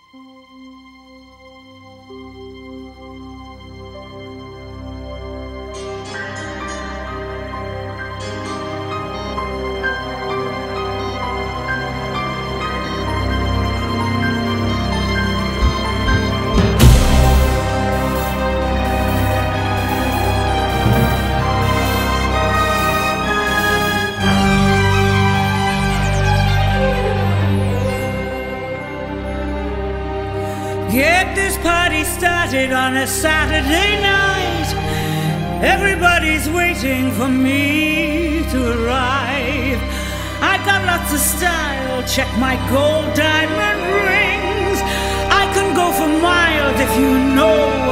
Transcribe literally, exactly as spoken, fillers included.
Get this party started on a Saturday night. Everybody's waiting for me to arrive. I got lots of style, check my gold diamond rings. I can go for miles if you know